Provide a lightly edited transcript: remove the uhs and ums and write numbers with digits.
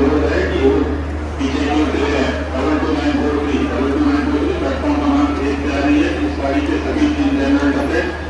जरूरत है कि वो पीछे जो डबल टू 943 प्लेटफॉर्म क्रमांक 1 पे आ रही है। इस गाड़ी के सभी 3 जनरेटर है।